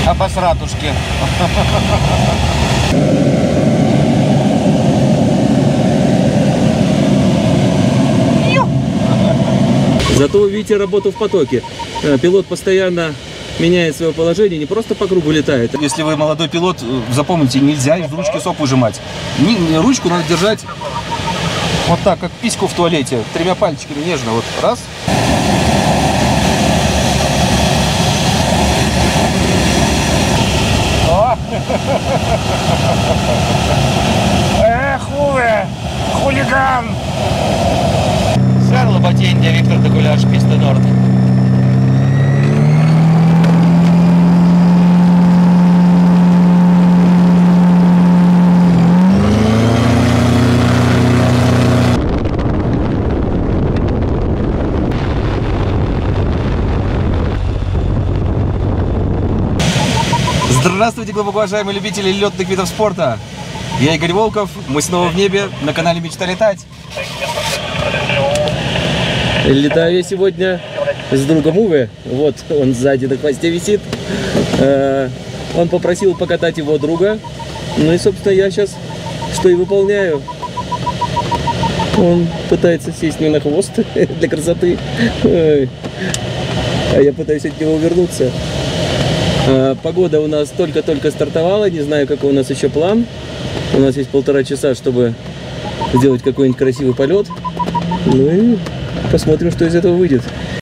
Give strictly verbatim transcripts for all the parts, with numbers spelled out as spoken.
обосратушки. Зато вы видите работу в потоке. Пилот постоянно меняет свое положение, не просто по кругу летает. Если вы молодой пилот, запомните, нельзя из ручки соп выжимать. Ручку надо держать вот так, как письку в туалете, тремя пальчиками нежно. Вот раз. Эх, Уве, хулиган! Шарло Ботенья, Виктор Дегуляш, Писта Норд. Здравствуйте, глубоко уважаемые любители летных видов спорта. Я Игорь Волков, мы снова в небе, на канале Мечта летать. Летаю я сегодня с другом Уве. Вот он сзади на хвосте висит. Он попросил покатать его друга. Ну и, собственно, я сейчас что и выполняю. Он пытается сесть мне на хвост для красоты. А я пытаюсь от него увернуться. Погода у нас только-только стартовала. Не знаю, какой у нас еще план. У нас есть полтора часа, чтобы сделать какой-нибудь красивый полет. Ну и посмотрим, что из этого выйдет.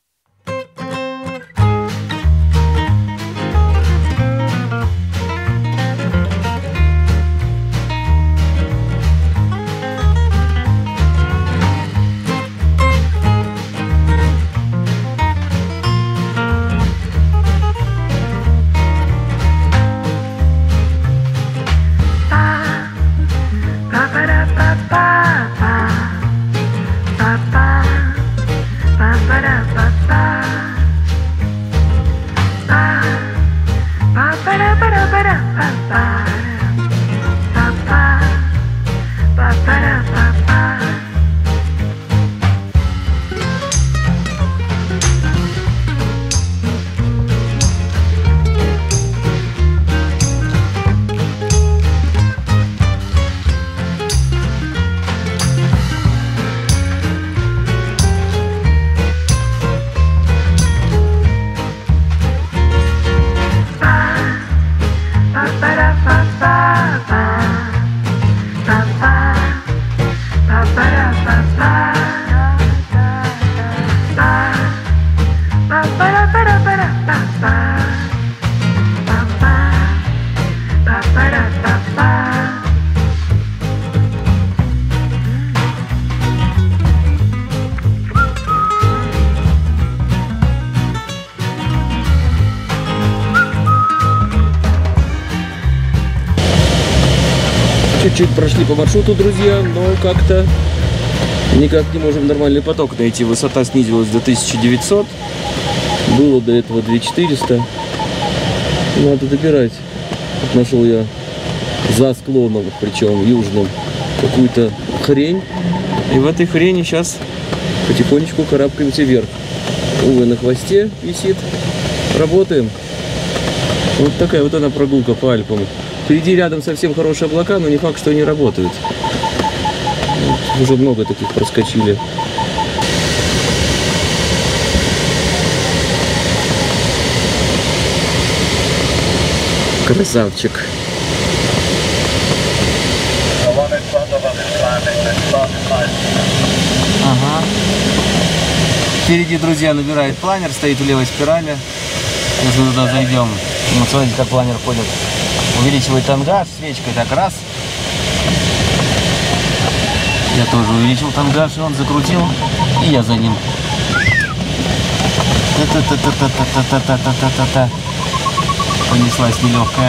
Чуть-чуть прошли по маршруту, друзья, но как-то никак не можем нормальный поток найти. Высота снизилась до тысячи девятисот. Было до этого две тысячи четыреста. Надо добирать. Вот нашел я за склоном, причем южным, какую-то хрень. И в этой хрени сейчас потихонечку карабкаемся вверх. Увы, на хвосте висит. Работаем. Вот такая вот она прогулка по Альпам. Впереди рядом совсем хорошие облака, но не факт, что они работают. Вот, уже много таких проскочили. Красавчик. Ага. Впереди, друзья, набирает планер, стоит в левой спирали. Сейчас мы туда зайдем. Вот смотрите, как планер ходит. Увеличивает тангаж свечкой, так раз. Я тоже увеличил тангаж, и он закрутил, и я за ним. Та-та-та-та-та-та-та-та-та-та-та. Понеслась нелегкая.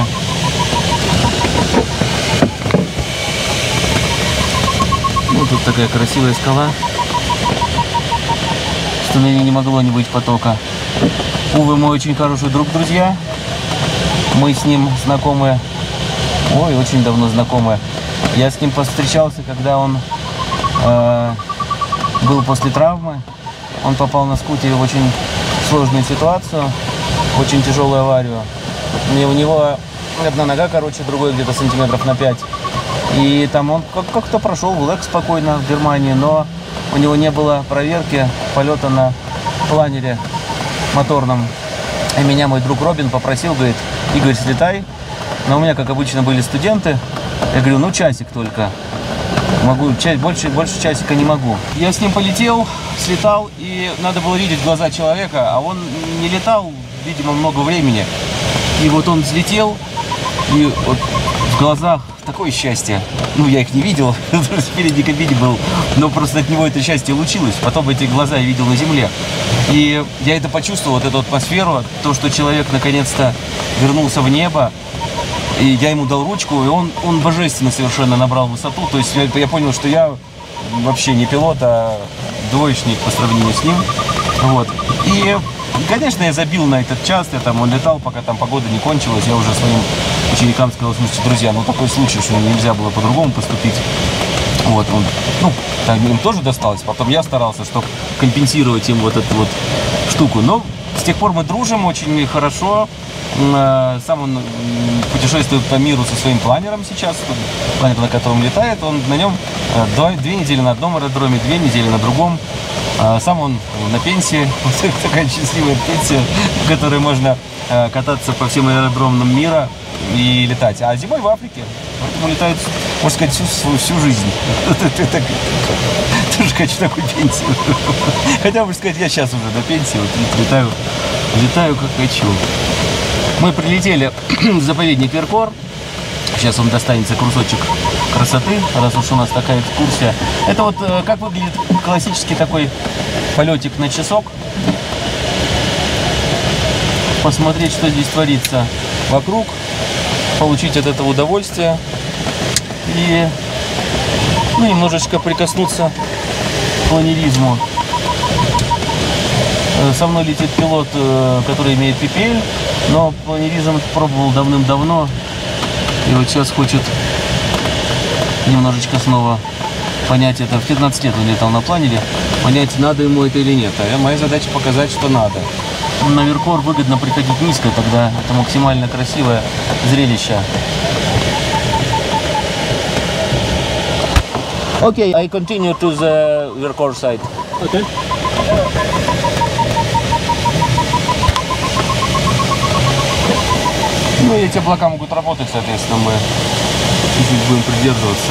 Ну, тут такая красивая скала, что на ней не могло не быть потока. Увы, мой очень хороший друг, друзья. Мы с ним знакомы, ой, очень давно знакомы. Я с ним повстречался, когда он э, был после травмы. Он попал на скутере в очень сложную ситуацию, очень тяжелую аварию. И у него одна нога короче, другой где-то сантиметров на пять. И там он как-то прошел в ЛЭК спокойно в Германии, но у него не было проверки полета на планере моторном. И меня мой друг Робин попросил, говорит, Игорь, слетай. Но у меня, как обычно, были студенты. Я говорю, ну часик только. Могу, больше, больше часика не могу. Я с ним полетел, слетал, и надо было видеть глаза человека, а он не летал, видимо, много времени. И вот он взлетел, и вот в глазах такое счастье. Ну, я их не видел, в передней кабине был, но просто от него это счастье лучилось. Потом эти глаза я видел на земле. И я это почувствовал, вот эту атмосферу, то, что человек наконец-то вернулся в небо. И я ему дал ручку, и он, он божественно совершенно набрал высоту. То есть я, я понял, что я вообще не пилот, а двоечник по сравнению с ним. Вот. И, конечно, я забил на этот час. Я там, он летал, пока там погода не кончилась. Я уже своим ученикам сказал, слушайте, друзья, ну такой случай, что нельзя было по-другому поступить. Вот, он, ну, там им тоже досталось. Потом я старался, чтобы компенсировать им вот эту вот штуку. Но с тех пор мы дружим очень хорошо. Сам он путешествует по миру со своим планером сейчас, планер, на котором летает. Он на нем две недели на одном аэродроме, две недели на другом. Сам он на пенсии, такая счастливая пенсия, в которой можно кататься по всем аэродромам мира и летать. А зимой в Африке. Поэтому летают, можно сказать, всю, всю жизнь. Тоже хочу такую пенсию. Хотя, можно сказать, я сейчас уже на пенсии, вот летаю, летаю как хочу. Мы прилетели в заповедник Веркор. Сейчас вам достанется кусочек красоты, раз уж у нас такая экскурсия. Это вот как выглядит классический такой полетик на часок. Посмотреть, что здесь творится вокруг, получить от этого удовольствие и ну, немножечко прикоснуться к планеризму. Со мной летит пилот, который имеет пи пи эль, но планеризм пробовал давным-давно. И вот сейчас хочет немножечко снова понять это. В пятнадцать лет он летал на планере, понять, надо ему это или нет. А моя задача показать, что надо. На Веркор выгодно приходить низко, тогда это максимально красивое зрелище. Okay, I continue to the Verkor side. Okay. Ну и эти облака могут работать, соответственно, мы чуть-чуть будем придерживаться.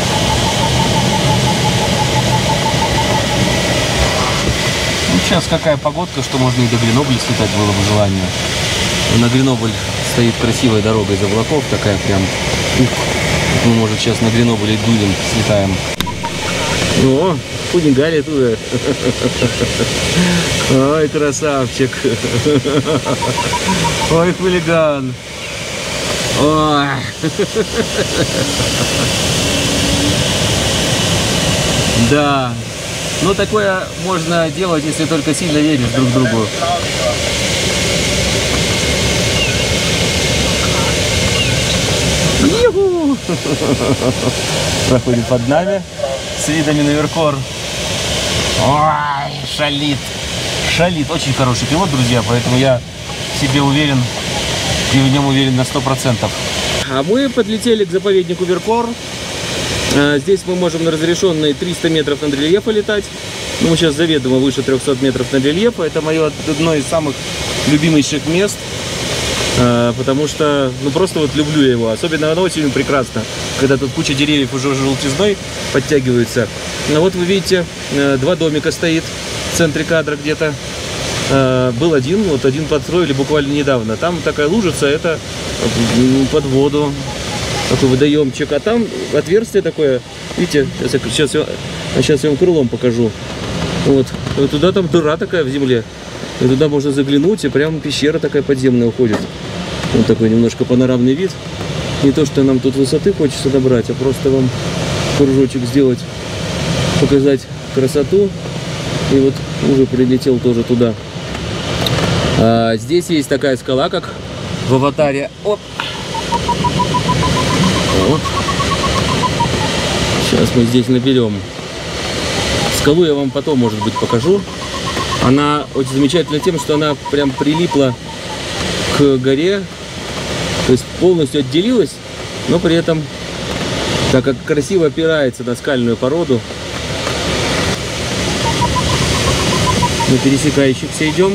Ну, сейчас какая погодка, что можно и до Гренобля слетать было бы желание. На Гренобль стоит красивая дорога из облаков, такая прям. Ух, мы, может, сейчас на Гренобле дудем, слетаем. О, хулигали туда. Ой, красавчик. Ой, хулиган. Ой. Да. Ну, такое можно делать, если только сильно веришь друг другу. Ю-ху! Проходит под нами с видами на Веркор. Ой, шалит. Шалит. Очень хороший пилот, друзья, поэтому я в себе уверен и в нем уверен на сто процентов. А мы подлетели к заповеднику Веркор. Здесь мы можем на разрешенные триста метров над рельефа летать. Ну, мы сейчас заведомо выше трёхсот метров над рельефа. Это мое одно из самых любимейших мест. Потому что, ну, просто вот люблю его. Особенно оно очень прекрасно, когда тут куча деревьев уже желтизной подтягиваются. Но вот вы видите, два домика стоит в центре кадра где-то. Был один, вот один подстроили буквально недавно. Там такая лужица, это под воду. Такой водоемчик. А там отверстие такое, видите, сейчас я, сейчас я, сейчас я вам крылом покажу. Вот. Вот туда там дыра такая в земле. И туда можно заглянуть, и прям пещера такая подземная уходит. Вот такой немножко панорамный вид. Не то, что нам тут высоты хочется добрать, а просто вам кружочек сделать, показать красоту. И вот уже прилетел тоже туда. А, здесь есть такая скала, как в аватаре. Оп. Вот. Сейчас мы здесь наберем. Скалу я вам потом, может быть, покажу. Она очень замечательна тем, что она прям прилипла к горе, То есть полностью отделилась, но при этом, так как красиво опирается на скальную породу. На пересекающихся идем.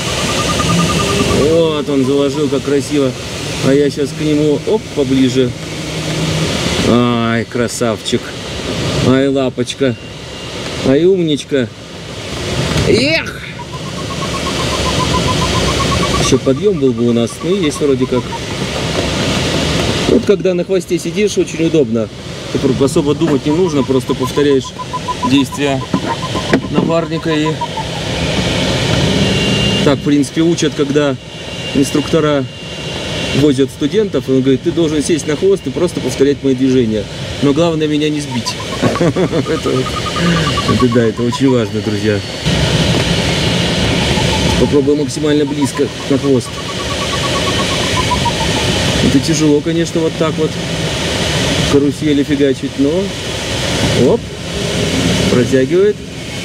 Вот он заложил, как красиво. А я сейчас к нему, оп, поближе. Ай, красавчик. Ай, лапочка. Ай, умничка. Эх! Еще подъем был бы у нас. Ну, есть вроде как. Вот когда на хвосте сидишь, очень удобно. Особо думать не нужно, просто повторяешь действия напарника. И так, в принципе, учат, когда инструктора возят студентов, он говорит, ты должен сесть на хвост и просто повторять мои движения. Но главное меня не сбить. Это да, это очень важно, друзья. Попробуем максимально близко на хвост. Это тяжело, конечно, вот так вот карусели фигачить, но оп, протягивает.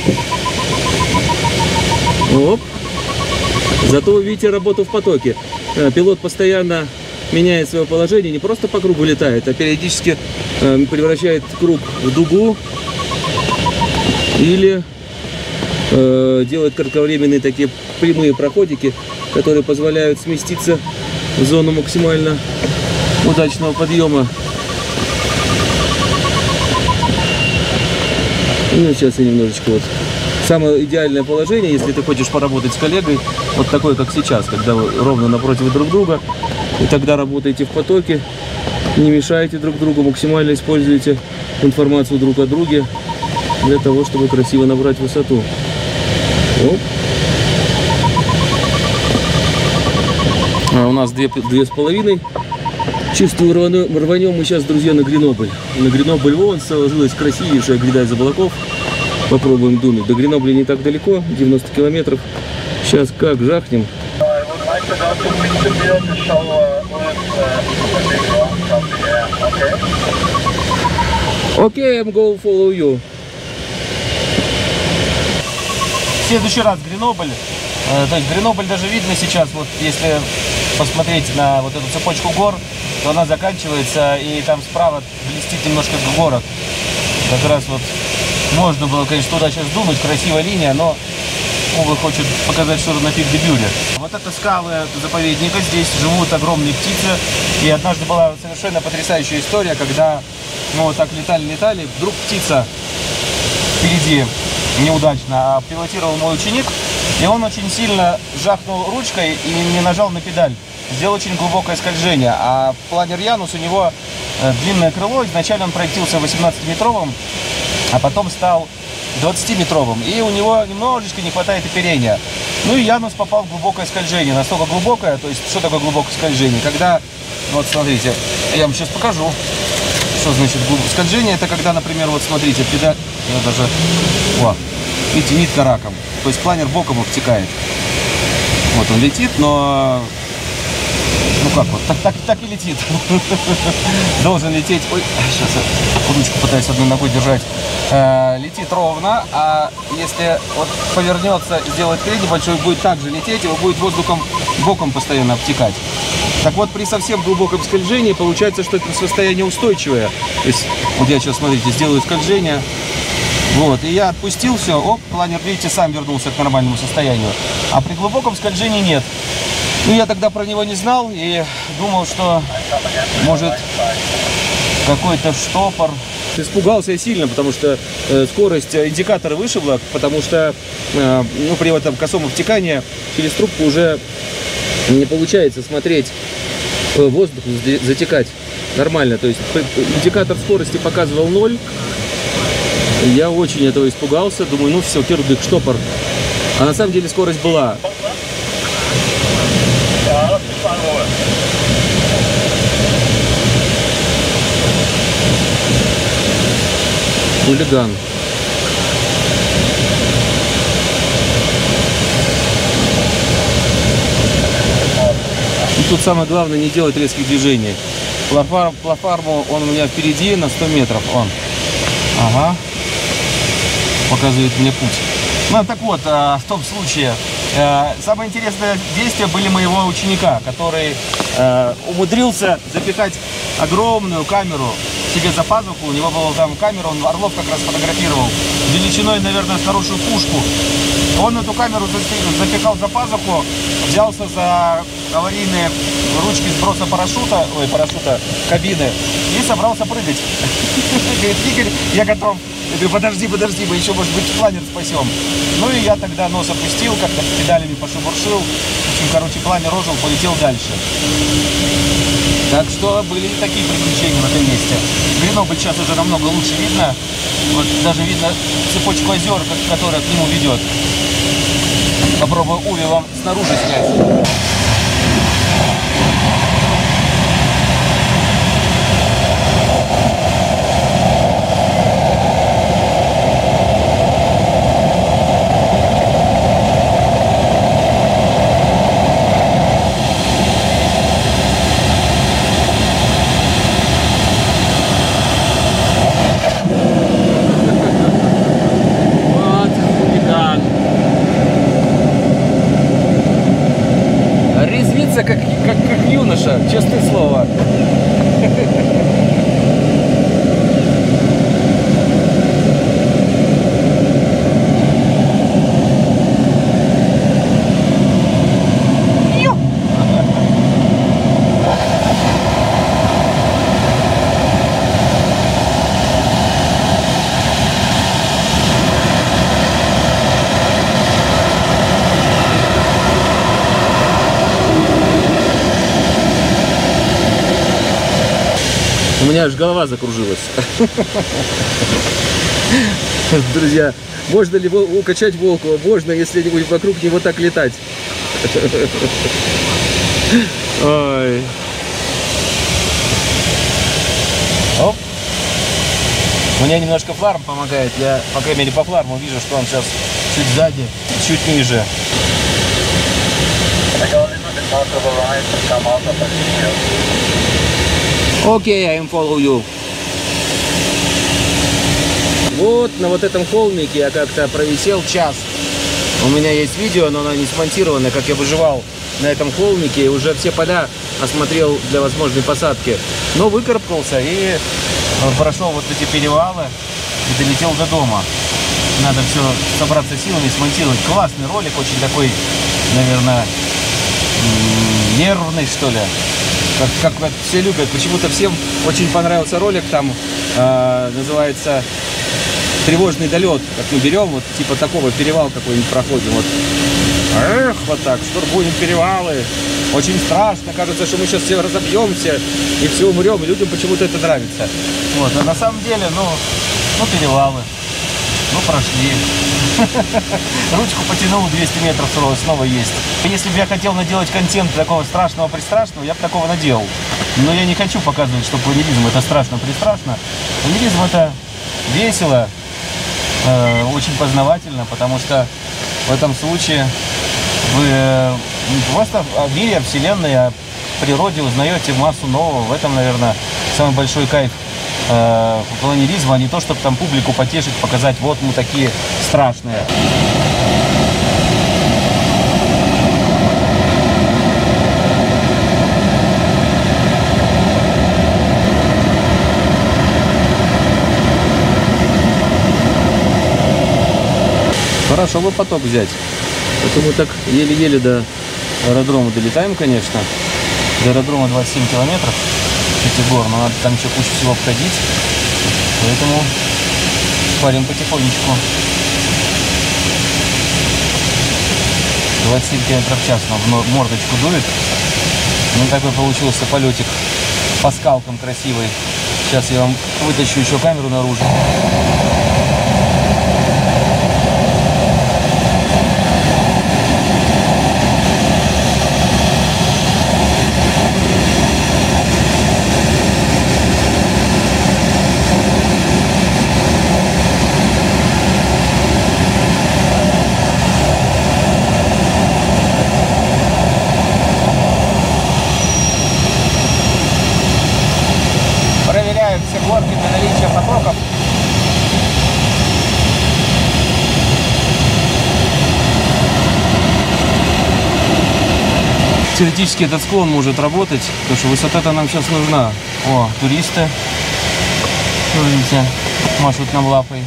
Оп. Зато вы видите работу в потоке. Пилот постоянно меняет свое положение, не просто по кругу летает, а периодически э, превращает круг в дугу или э, делает кратковременные такие прямые проходики, которые позволяют сместиться в зону максимально удачного подъема. Ну, сейчас я немножечко вот. Самое идеальное положение, если ты хочешь поработать с коллегой, вот такое, как сейчас, когда вы ровно напротив друг друга, и тогда работаете в потоке, не мешаете друг другу, максимально используете информацию друг о друге для того, чтобы красиво набрать высоту. Оп. А у нас две, две с половиной. Чувствую, рванем, рванем мы сейчас, друзья, на Гренобль. На Гренобль вон сложилась красивейшая гряда из облаков. Попробуем дунуть. До Гренобля не так далеко, девяносто километров. Сейчас как жахнем. Окей, I'm going to follow you. В следующий раз Гренобль. Э, то есть Гренобль даже видно сейчас, вот если посмотреть на вот эту цепочку гор, то она заканчивается, и там справа блестит немножко город. Как раз вот можно было, конечно, туда сейчас дунуть, красивая линия, но увы, хочет показать что-то на пик-де-Бюре. Вот это скалы заповедника, здесь живут огромные птицы. И однажды была совершенно потрясающая история, когда мы вот так летали-летали, вдруг птица впереди неудачно, а пилотировал мой ученик, и он очень сильно жахнул ручкой и не нажал на педаль. Сделал очень глубокое скольжение, а планер Янус, у него длинное крыло, изначально он проектился восемнадцатиметровым, а потом стал двадцатиметровым, и у него немножечко не хватает оперения. Ну и Янус попал в глубокое скольжение, настолько глубокое, то есть что такое глубокое скольжение? Когда, вот смотрите, я вам сейчас покажу, что значит глубокое скольжение. Это когда, например, вот смотрите, педаль, я даже, о, видите, нитка раком, то есть планер боком обтекает. Вот он летит, но... Ну как вот, так, так, так и летит. Должен лететь. Ой, сейчас я ручку пытаюсь одной ногой держать. Э, летит ровно, а если вот повернется, сделает крен небольшой, будет также лететь, его будет воздухом боком постоянно обтекать. Так вот, при совсем глубоком скольжении получается, что это состояние устойчивое. То есть, вот я сейчас, смотрите, сделаю скольжение. Вот, и я отпустил все, оп, планер, видите, сам вернулся к нормальному состоянию. А при глубоком скольжении нет. Ну, я тогда про него не знал и думал, что может какой-то штопор. Испугался я сильно, потому что э, скорость индикатора вышибла, потому что э, ну, при этом косом обтекании через трубку уже не получается смотреть э, воздух, затекать нормально. То есть индикатор скорости показывал ноль. Я очень этого испугался, думаю, ну все, кирдык, штопор. А на самом деле скорость была. Хулиган. И тут самое главное не делать резких движений. Плафар, плафарму он у меня впереди на сто метров. Он. Ага. Показывает мне путь. Ну так вот, в том случае, самое интересное действие были моего ученика, который э, умудрился запихать огромную камеру себе за пазуху. У него была там камера, он орлов как раз фотографировал, величиной, наверное, с хорошую пушку. Он эту камеру запихал за пазуху, взялся за аварийные ручки сброса парашюта, ой, парашюта, кабины, и собрался прыгать. Говорит: Игорь, я готов. Я говорю: подожди, подожди, мы еще, может быть, планер спасем. Ну и я тогда нос опустил, как-то педалями пошебуршил. В общем, короче, планер ожил, полетел дальше. Так что были такие приключения в этом месте. Гренобль сейчас уже намного лучше видно. Вот даже видно цепочку озер, которая к нему ведет. Попробую Уви вам снаружи снять. Как, как, как юноша, честное слово. У меня аж голова закружилась. Друзья, можно ли укачать Волкова? Можно, если вокруг него так летать. Ой. Оп. Мне немножко фларм помогает. Я, по крайней мере, по фларму вижу, что он сейчас чуть сзади, чуть ниже. Окей, okay, I follow you. Вот на вот этом холмике я как-то провисел час. У меня есть видео, но оно не смонтировано, как я выживал на этом холмике. И уже все поля осмотрел для возможной посадки. Но выкарабкался и прошел вот эти перевалы и долетел до дома. Надо все собраться силами и смонтировать. Классный ролик, очень такой, наверное, нервный, что ли. Как, как все любят. Почему-то всем очень понравился ролик, там э, называется «Тревожный долет». Как мы берем, вот типа такого перевал какой-нибудь проходим. Вот. Эх, вот так, штурмуем перевалы. Очень страшно, кажется, что мы сейчас все разобьемся и все умрем, и людям почему-то это нравится. Вот, а на самом деле, ну, ну перевалы. Ну, прошли. Ручку потянул, двести метров снова есть. Если бы я хотел наделать контент такого страшного-пристрашного, я бы такого наделал. Но я не хочу показывать, что планеризм это страшно-пристрашно. Планеризм это весело, э, очень познавательно, потому что в этом случае вы просто о мире, о Вселенной, о природе узнаете массу нового. В этом, наверное, самый большой кайф э, планеризма, а не то, чтобы там публику потешить, показать, вот мы такие страшные. Хорошо бы поток взять. Это мы так еле-еле до аэродрома долетаем, конечно. До аэродрома двадцать семь километров этих гор, но надо там еще кучу всего обходить. Поэтому парим потихонечку. двадцать семь километров в час нам в мордочку дует. Ну, такой получился полетик по скалкам красивый. Сейчас я вам вытащу еще камеру наружу. Все горки для наличия потоков. теоретически этот склон может работать, потому что высота-то нам сейчас нужна. О, туристы. Видите, машут нам лапой.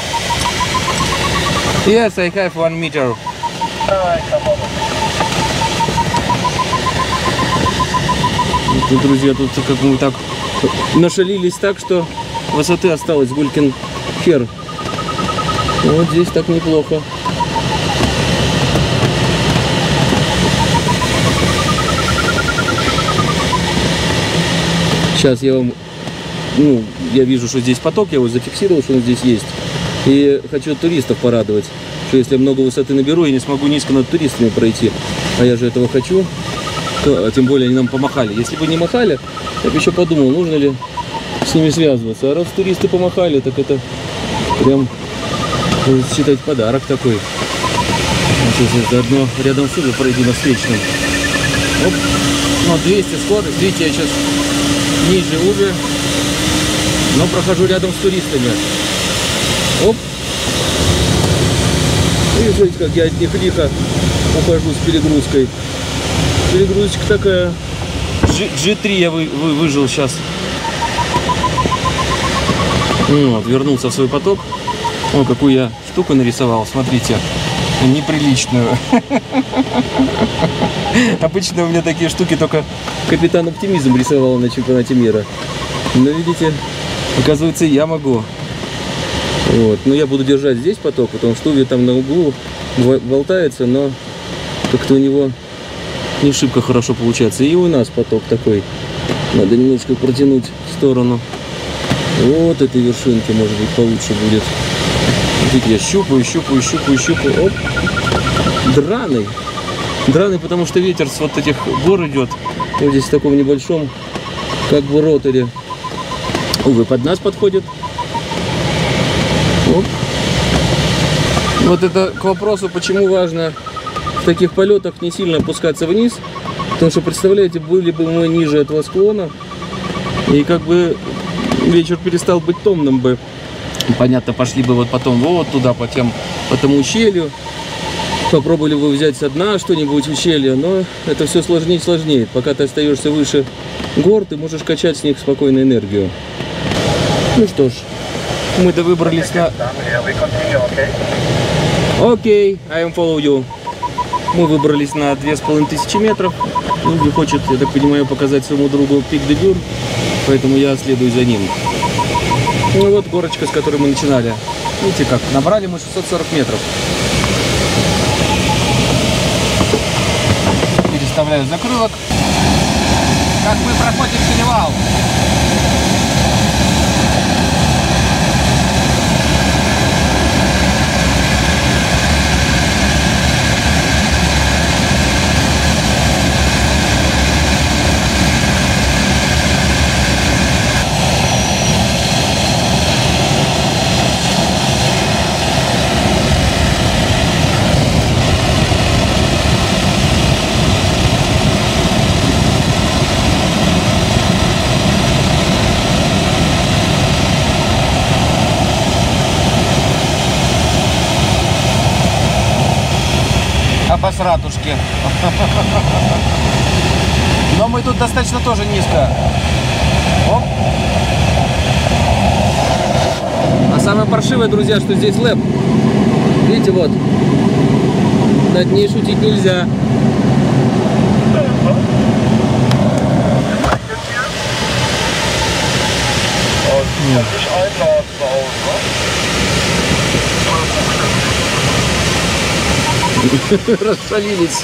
Yes, I have one meter. Ну, друзья, тут как мы так нашалились так, что высоты осталось гулькин хер. Вот здесь так неплохо. Сейчас я вам, ну, я вижу, что здесь поток, я его зафиксировал, что он здесь есть. И хочу туристов порадовать, что если я много высоты наберу, я не смогу низко над туристами пройти. А я же этого хочу. То, а тем более они нам помахали. Если бы не махали, я бы еще подумал, нужно ли с ними связываться. А раз туристы помахали, так это прям, можно считать, подарок такой. Сейчас заодно рядом с ними пройду на встречном. Оп. Ну, двести скорость. Видите, я сейчас ниже уже, но прохожу рядом с туристами. Оп. И смотрите, как я от них лихо ухожу с перегрузкой. Перегрузочка такая. джи три я вы, вы, выжил сейчас. Вот, вернулся в свой поток. О, какую я штуку нарисовал, смотрите. Неприличную. Обычно у меня такие штуки только капитан Оптимизм рисовал на чемпионате мира. Но видите, оказывается, я могу. Вот. Но я буду держать здесь поток, потому что Уви там на углу болтается, но как-то у него не шибко хорошо получается. И у нас поток такой. Надо немножко протянуть в сторону. Вот этой вершинки, может быть, получше будет. Видите, я щупаю, щупаю, щупаю, щупаю. Оп. Драный. Драный, потому что ветер с вот этих гор идет. Вот здесь в таком небольшом, как бы, роторе. Увы, под нас подходит. Оп. Вот это к вопросу, почему важно в таких полетах не сильно опускаться вниз. Потому что, представляете, были бы мы ниже этого склона, и как бы вечер перестал быть томным бы. Понятно, пошли бы вот потом вот туда, по, тем, по тому ущелью. Попробовали бы взять со дна что-нибудь ущелье, но это все сложнее и сложнее. Пока ты остаешься выше гор, ты можешь качать с них спокойно энергию. Ну что ж, мы до выбрались на... Окей, okay, I am follow you. Мы выбрались на две с половиной тысячи метров. Уви хочет, я так понимаю, показать своему другу пик де Бюр, поэтому я следую за ним. Ну вот горочка, с которой мы начинали. Видите как, набрали мы шестьсот сорок метров. Переставляю закрылок. Как мы проходим перевал. Ратушки. Но мы тут достаточно тоже низко. Оп. А самое паршивое, друзья, что здесь лэп. Видите, вот. Над ней шутить нельзя. Нет. Расшалились.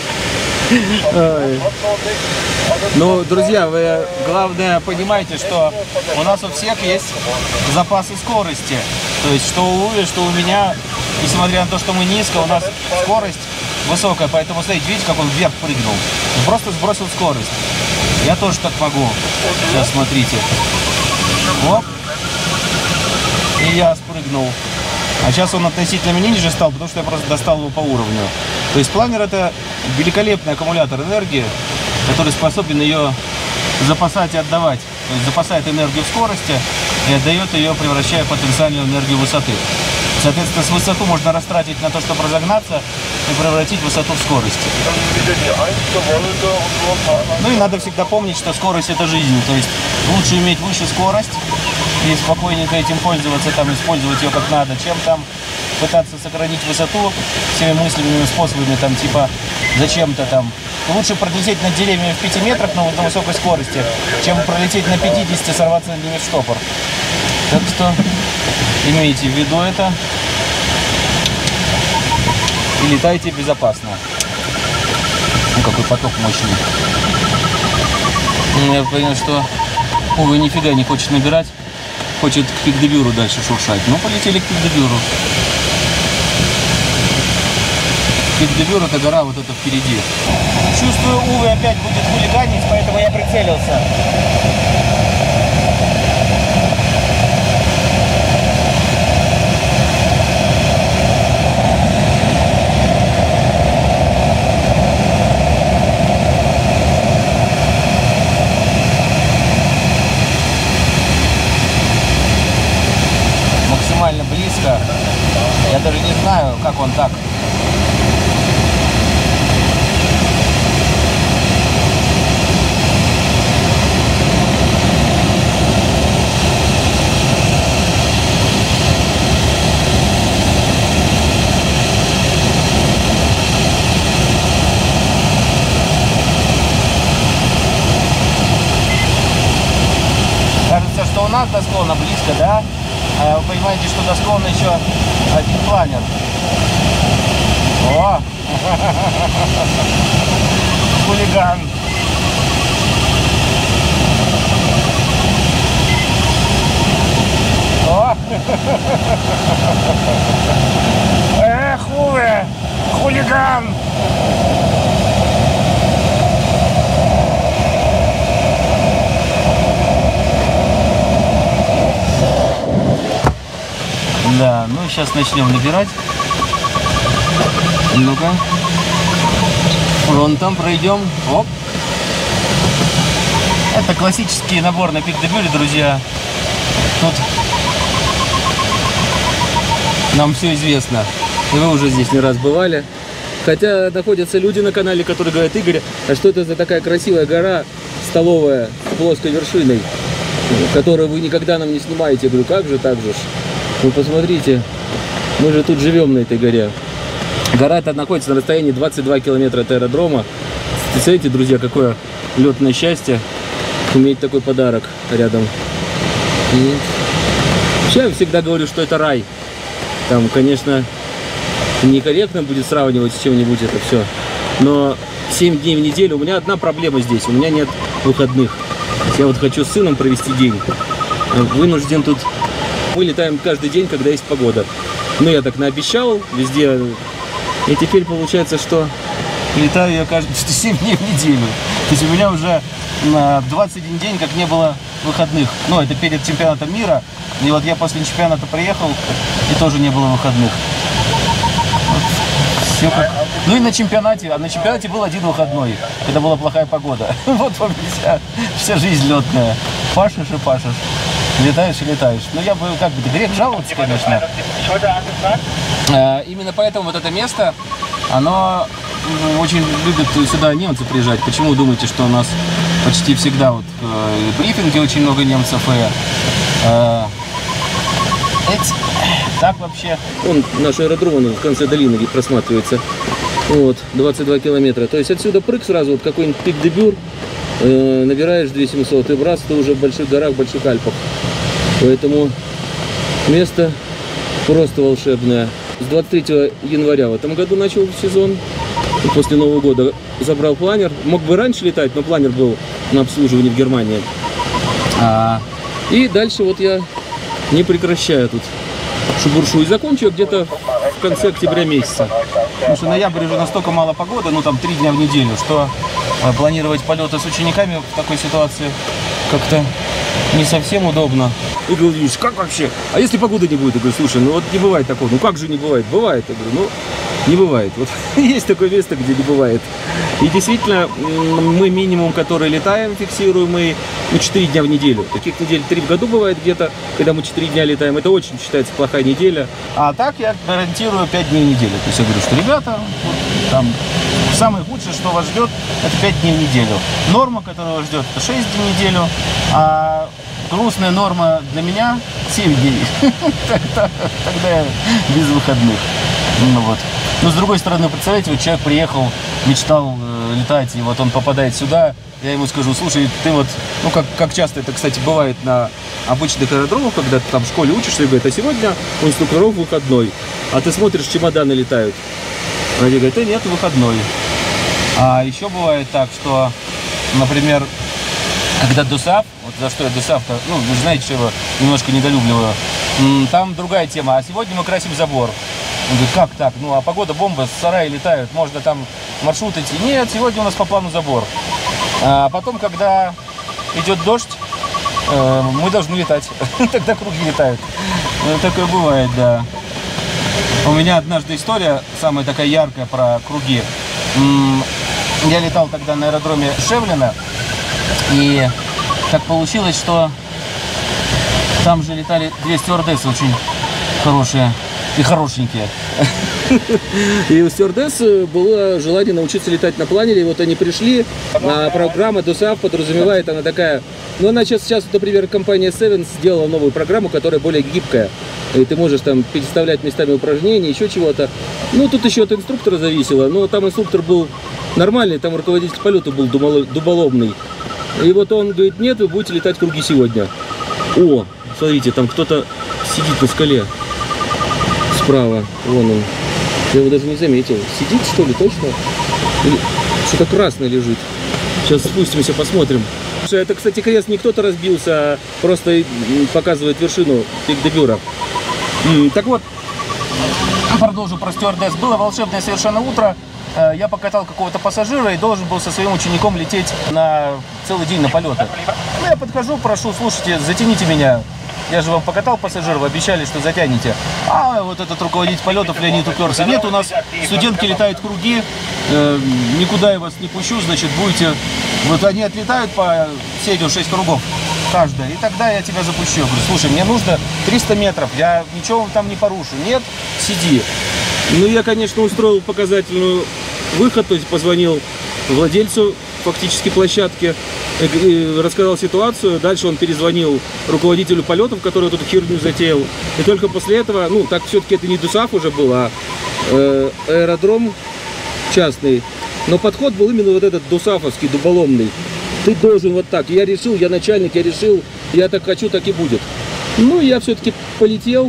Ну, друзья, вы главное понимаете, что у нас у всех есть запасы скорости. То есть, что у Уви, что у меня, несмотря на то, что мы низко, у нас скорость высокая. Поэтому, смотрите, видите, как он вверх прыгнул? Он просто сбросил скорость. Я тоже так могу. Сейчас, смотрите. Оп. И я спрыгнул. А сейчас он относительно меня ниже стал, потому что я просто достал его по уровню. То есть планер — это великолепный аккумулятор энергии, который способен ее запасать и отдавать. То есть запасает энергию в скорости и отдает ее, превращая в потенциальную энергию высоты. Соответственно, с высоту можно растратить на то, чтобы разогнаться, и превратить высоту в скорость. Ну и надо всегда помнить, что скорость это жизнь. То есть лучше иметь выше скорость и спокойненько этим пользоваться, там, использовать ее как надо, чем там пытаться сохранить высоту всеми мысленными способами, там, типа, зачем-то там. Лучше пролететь над деревьями в пяти метрах на, на высокой скорости, чем пролететь на пятидесяти, сорваться над ними в штопор. Так что имейте в виду это и летайте безопасно. Ну, какой поток мощный. Я понял, что Увы нифига не хочет набирать. Хочет к пик-дебюру дальше шуршать. Ну, полетели к пик-дебюру. Пик-дебюр — это гора вот эта впереди. Чувствую, Увы опять будет хулиганить, поэтому я прицелился. Максимально близко. Я даже не знаю, как он так. Кажется, что у нас до склона близко, да? А вы понимаете, что до склона еще один планер. О! Хулиган! О! Эх, Уве! Хулиган! Да, ну сейчас начнем набирать. Ну-ка. Фронтом пройдем. Оп. Это классический набор на пик-дебюре, друзья. Тут нам все известно. И вы уже здесь не раз бывали. Хотя находятся люди на канале, которые говорят: Игорь, а что это за такая красивая гора столовая с плоской вершиной, которую вы никогда нам не снимаете? Я говорю, как же, так же ж. Вы посмотрите, мы же тут живем на этой горе. Гора эта находится на расстоянии двадцать два километра от аэродрома. Представляете, друзья, какое летное счастье иметь такой подарок рядом. И вообще я всегда говорю, что это рай. Там, конечно, некорректно будет сравнивать с чем-нибудь это все. Но семь дней в неделю у меня одна проблема здесь. У меня нет выходных. Я вот хочу с сыном провести день. Вынужден тут. Мы летаем каждый день, когда есть погода. Ну, я так наобещал везде. И теперь получается, что летаю я каждые семь дней в неделю. То есть у меня уже на двадцать один день как не было выходных. Ну, это перед чемпионатом мира. И вот я после чемпионата приехал, и тоже не было выходных. Вот. Все как... Ну и на чемпионате. А на чемпионате был один выходной. Это была плохая погода. Вот вам вся, вся жизнь летная. Пашешь и пашешь. Летаешь и летаешь. Ну, я бы, как бы, грех жаловаться, конечно. А, именно поэтому вот это место, оно очень любят сюда немцы приезжать. Почему думаете, что у нас почти всегда вот э, брифинги очень много немцев и э, эти, так вообще. Вон наш аэродром, он в конце долины просматривается. Вот, двадцать два километра. То есть отсюда прыг сразу, вот какой-нибудь пик-дебюр, э, набираешь две тысячи семьсот, и раз ты уже в больших горах, в больших Альпах. Поэтому место просто волшебное. С двадцать третьего января в этом году начал сезон. И после Нового года забрал планер. Мог бы раньше летать, но планер был на обслуживании в Германии. А, и дальше вот я не прекращаю тут шебуршу. И закончу где-то в конце октября месяца. Потому что ноябрь уже настолько мало погоды, ну там три дня в неделю, что а, планировать полеты с учениками в такой ситуации как-то не совсем удобно. И говоришь, как вообще? А если погоды не будет? Я говорю, слушай, ну вот не бывает такого. Ну как же не бывает? Бывает. Я говорю, ну Не бывает. Вот есть такое место, где не бывает. И действительно, мы минимум, который летаем, фиксируемый, ну, четыре дня в неделю. Таких недель три в году бывает где-то, когда мы четыре дня летаем. Это очень считается плохая неделя. А так я гарантирую пять дней в неделю. То есть я говорю, что, ребята, вот, там самое худшее, что вас ждет, это пять дней в неделю. Норма, которая вас ждет, это шесть дней в неделю. А грустная норма для меня семь дней. Тогда я без выходных. Ну вот. Но с другой стороны, представляете, вот человек приехал, мечтал э, летать, и вот он попадает сюда, я ему скажу, слушай, ты вот, ну как, как часто это, кстати, бывает на обычных аэродромах, когда ты там в школе учишься, и говорят, а сегодня у инструкторов выходной, а ты смотришь, чемоданы летают. Они говорят, да нет, выходной. А еще бывает так, что, например, когда ДОСААФ, вот за что я ДОСААФ-то, ну, вы знаете, что его немножко недолюбливаю, там другая тема, а сегодня мы красим забор. Он говорит, как так? Ну, а погода бомба, с сарая летают, можно там маршрут идти. Нет, сегодня у нас по плану забор. А потом, когда идет дождь, э, мы должны летать. Тогда круги летают. Такое бывает, да. У меня однажды история, самая такая яркая про круги. Я летал тогда на аэродроме Шевлина, и так получилось, что там же летали две стюардессы очень хорошие. И хорошенькие. И у стюардесс было желание научиться летать на планере. И вот они пришли, а программа ДОСААФ подразумевает, она такая... Ну, она сейчас, сейчас, например, компания Seven сделала новую программу, которая более гибкая. И ты можешь там переставлять местами упражнений, еще чего-то. Ну, тут еще от инструктора зависело. Но там инструктор был нормальный, там руководитель полета был дуболомный. И вот он говорит, нет, вы будете летать круги сегодня. О, смотрите, там кто-то сидит на скале. Справа, вон он. Я его даже не заметил. Сидит, что ли, точно? Или что-то красное лежит. Сейчас спустимся, посмотрим. Это, кстати, крест не кто-то разбился, а просто показывает вершину Пик-де-Бюра. Так вот, продолжу про стюардесс. Было волшебное совершенно утро. Я покатал какого-то пассажира и должен был со своим учеником лететь на целый день на полеты. Ну, я подхожу, прошу, слушайте, затяните меня. Я же вам покатал пассажиров, обещали, что затянете. А вот этот руководитель полетов Леонид уперся. Нет, у нас студентки летают круги, э, никуда я вас не пущу, значит, будете... Вот они отлетают по сетью шесть кругов каждая, и тогда я тебя запущу. Я говорю, слушай, мне нужно триста метров, я ничего там не порушу. Нет, сиди. Ну, я, конечно, устроил показательную выход, то есть позвонил владельцу фактически площадки, рассказал ситуацию, дальше он перезвонил руководителю полетов, который эту херню затеял, и только после этого, ну, так все-таки это не ДОСААФ уже был, а э, аэродром частный, но подход был именно вот этот ДОСААФовский, дуболомный. Ты должен вот так, я решил, я начальник, я решил, я так хочу, так и будет. Ну, я все-таки полетел,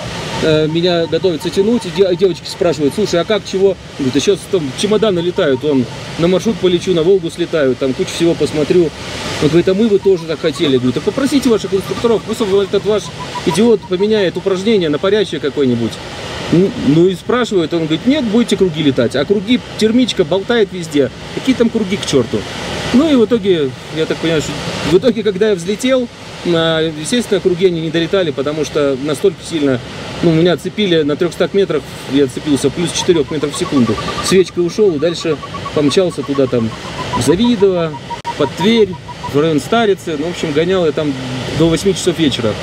меня готовятся тянуть, и девочки спрашивают, слушай, а как, чего? Говорит, а сейчас там чемоданы летают, он на маршрут полечу, на Волгу слетаю, там кучу всего посмотрю. Он говорит, а мы бы тоже так хотели. Говорит, а попросите ваших инструкторов, пусть этот ваш идиот поменяет упражнение на парящее какое-нибудь. Ну и спрашивают, он говорит, нет, будете круги летать. А круги, термичка болтает везде. Какие там круги к черту? Ну и в итоге, я так понимаю, что в итоге, когда я взлетел, естественно, круги они не долетали, потому что настолько сильно, ну, меня отцепили на трёхстах метрах, я отцепился плюс четыре метров в секунду. Свечкой ушел и дальше помчался туда, там, в Завидово, под Тверь, в район Старицы. Ну, в общем, гонял я там до восьми часов вечера.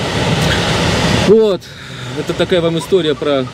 Вот. Это такая вам история про...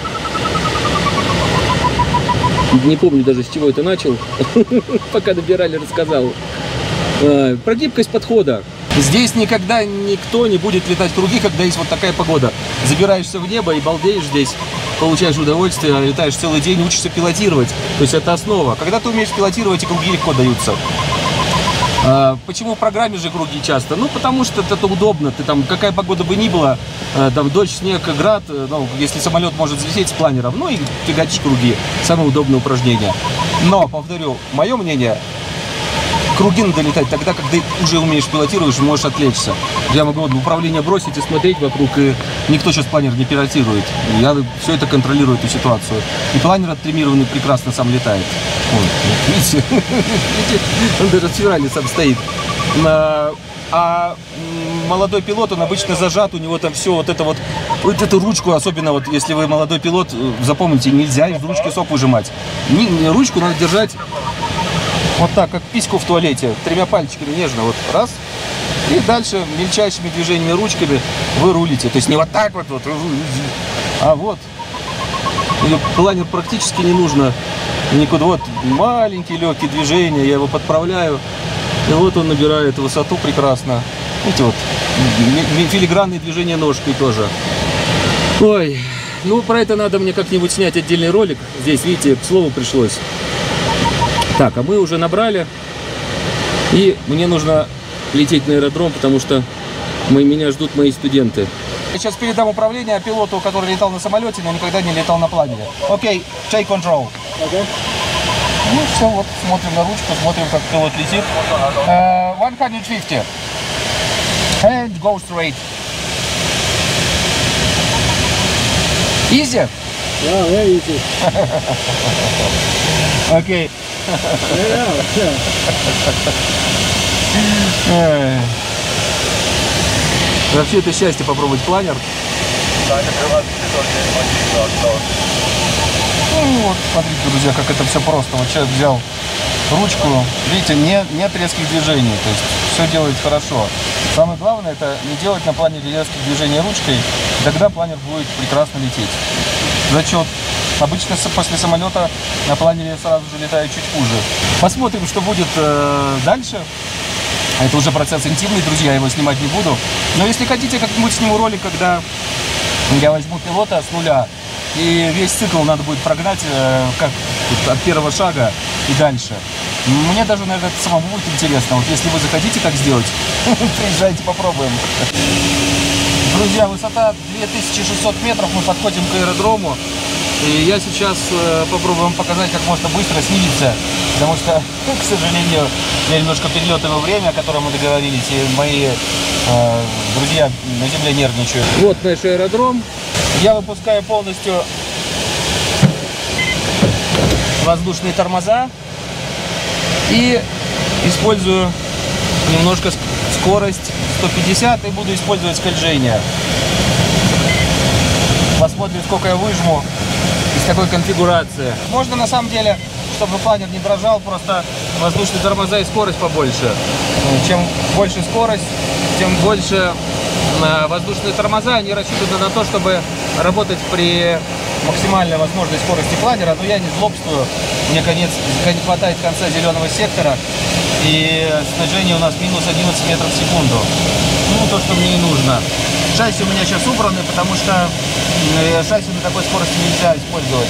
Не помню даже, с чего это начал. Пока добирали, рассказал. Про гибкость подхода. Здесь никогда никто не будет летать круги, когда есть вот такая погода. Забираешься в небо и балдеешь здесь, получаешь удовольствие, летаешь целый день, учишься пилотировать. То есть это основа. Когда ты умеешь пилотировать, и круги легко даются. А, почему в программе же круги часто? Ну, потому что это удобно. Ты там, какая погода бы ни была, там дождь, снег, град, ну, если самолет может взлететь с планером, ну и фигачишь круги. Самое удобное упражнение. Но, повторю, мое мнение, круги надо летать тогда, когда ты уже умеешь пилотировать, можешь отвлечься. Я могу в управление бросить и смотреть вокруг, и никто сейчас планер не пилотирует. Я все это контролирую, эту ситуацию. И планер оттримированный прекрасно сам летает. Вот, видите? Он даже в феврале сам стоит. А молодой пилот, он обычно зажат, у него там все вот это вот Вот эту ручку, особенно вот если вы молодой пилот, запомните, нельзя из ручки сок выжимать. Не, не, ручку надо держать вот так, как письку в туалете, тремя пальчиками нежно, вот раз. И дальше мельчайшими движениями ручками вы рулите. То есть не вот так вот, вот а вот. И планер практически не нужно никуда. Вот маленькие легкие движения, я его подправляю. И вот он набирает высоту прекрасно. Видите, вот филигранные движения ножкой тоже. Ой, ну про это надо мне как-нибудь снять отдельный ролик. Здесь, видите, к слову пришлось. Так, а мы уже набрали. И мне нужно лететь на аэродром, потому что мы, меня ждут мои студенты. Я сейчас передам управление пилоту, который летал на самолете, но никогда не летал на планере. Окей, take control. Okay. Ну все, вот смотрим на ручку, смотрим, как пилот летит. Uh, one hundred fifty. And go straight. Easy? Yeah, very easy. Okay. Yeah, yeah. Вообще это счастье попробовать планер. Ну вот, смотрите, друзья, как это все просто. Вот человек взял ручку, видите, не, нет резких движений, то есть все делает хорошо. Самое главное, это не делать на планере резких движений ручкой, тогда планер будет прекрасно лететь. Зачет. Обычно после самолета на планере сразу же летает чуть хуже. Посмотрим, что будет э, дальше. Это уже процесс интимный, друзья, я его снимать не буду. Но если хотите, как-нибудь сниму ролик, когда я возьму пилота с нуля, и весь цикл надо будет прогнать э, как от первого шага и дальше. Мне даже, наверное, это самому будет интересно. Вот если вы захотите так сделать, приезжайте, попробуем. Друзья, высота две тысячи шестьсот метров, мы подходим к аэродрому. И я сейчас э, попробую вам показать, как можно быстро снизиться, потому что, к сожалению, я немножко перелетываю время, о котором мы договорились, и мои э, друзья на земле нервничают. Вот наш аэродром. Я выпускаю полностью воздушные тормоза и использую немножко скорость сто пятьдесят и буду использовать скольжение. Посмотрим, сколько я выжму из такой конфигурации. Можно на самом деле, чтобы планер не дрожал, просто воздушные тормоза и скорость побольше. Чем больше скорость, тем больше воздушные тормоза. Они рассчитаны на то, чтобы работать при максимальной возможной скорости планера. Но я не злобствую. Мне конец, не хватает конца зеленого сектора. И снижение у нас минус одиннадцать метров в секунду. Ну, то, что мне и нужно. Шасси у меня сейчас убраны, потому что шасси на такой скорости нельзя использовать.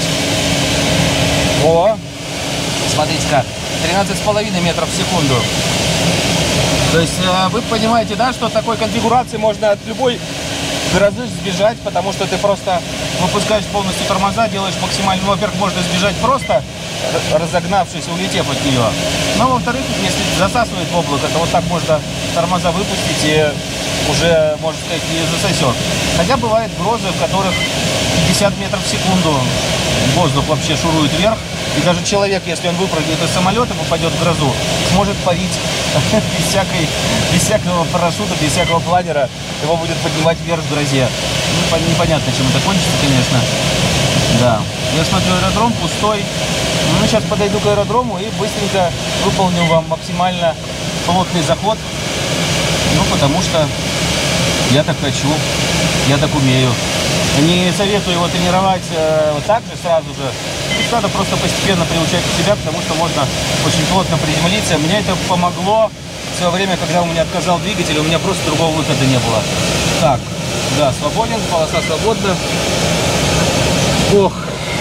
О, смотрите-ка, тринадцать с половиной метров в секунду. То есть вы понимаете, да, что такой конфигурации можно от любой грозы сбежать, потому что ты просто выпускаешь полностью тормоза, делаешь максимально. Ну, во-первых, можно сбежать просто, разогнавшись, улетев от нее. Но, во-вторых, если засасывает в облако, то вот так можно тормоза выпустить и уже, можно сказать, не засосет. Хотя бывают грозы, в которых пятьдесят метров в секунду воздух вообще шурует вверх. И даже человек, если он выпрыгнет из самолета, попадет в грозу, сможет парить без, всякой, без всякого парашюта, без всякого планера. Его будет поднимать вверх в грозе. Ну, непонятно, чем это кончится, конечно. Да. Я смотрю, аэродром пустой. Ну, сейчас подойду к аэродрому и быстренько выполню вам максимально плотный заход. Ну, потому что я так хочу, я так умею. Не советую его тренировать э, вот так же сразу же. Надо просто постепенно приучать себя, потому что можно очень плотно приземлиться. Мне это помогло в свое время, когда у меня отказал двигатель, у меня просто другого выхода не было. Так, да, свободен, полоса свободна. Ох.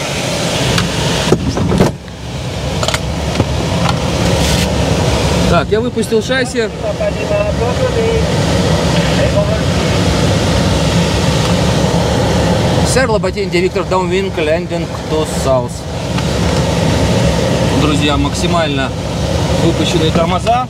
Так, я выпустил шасси. Sir Lobatin, Victor Downwind, landing to south. Друзья, максимально выпущенные тормоза.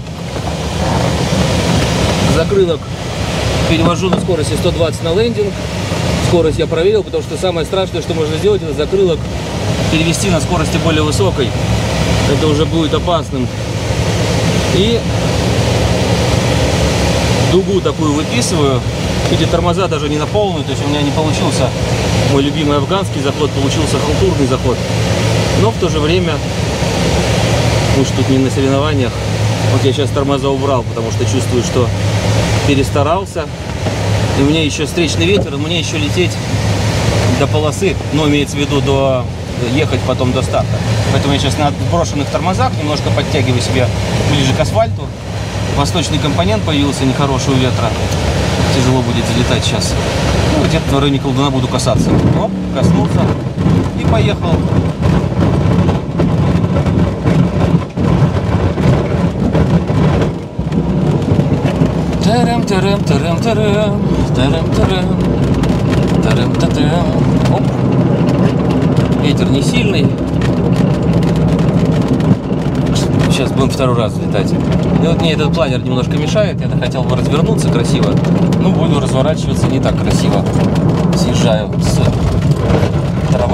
Закрылок перевожу на скорости сто двадцать на лендинг. Скорость я проверил, потому что самое страшное, что можно сделать, это закрылок перевести на скорости более высокой. Это уже будет опасным. И дугу такую выписываю. Эти тормоза даже не на полную, то есть у меня не получился мой любимый афганский заход, получился халтурный заход. Но в то же время, мы же тут не на соревнованиях, вот я сейчас тормоза убрал, потому что чувствую, что перестарался. И у меня еще встречный ветер, и мне еще лететь до полосы, но имеется в виду до ехать потом до старта. Поэтому я сейчас на брошенных тормозах немножко подтягиваю себя ближе к асфальту. Восточный компонент появился нехороший у ветра. Тяжело будет залетать сейчас. Ну, где-то в районе колдуна буду касаться. Оп, коснулся и поехал. Тарам, тарам, тарам, тарам, тарам, тарам, тарам, тарам. Оп. Ветер не сильный. Сейчас будем второй раз летать. И вот мне этот планер немножко мешает. Я хотел бы развернуться красиво. Ну, буду разворачиваться не так красиво. Съезжаю с травы.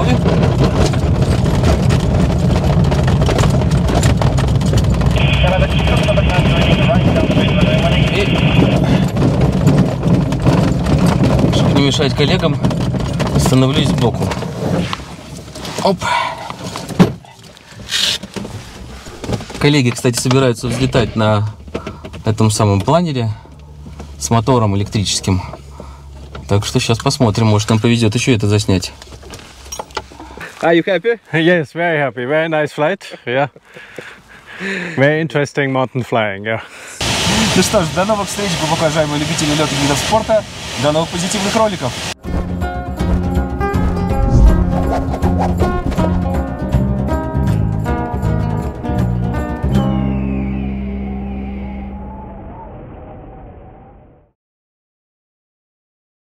И, чтобы не мешать коллегам, становлюсь сбоку. Оп. Коллеги, кстати, собираются взлетать на этом самом планере с мотором электрическим. Так что сейчас посмотрим, может нам повезет еще это заснять. Are you happy? Yes, very happy. Very nice flight. Yeah. Very interesting mountain flying. Yeah. Ну что ж, до новых встреч, глубоко уважаемые любители лёта и видов спорта. До новых позитивных роликов.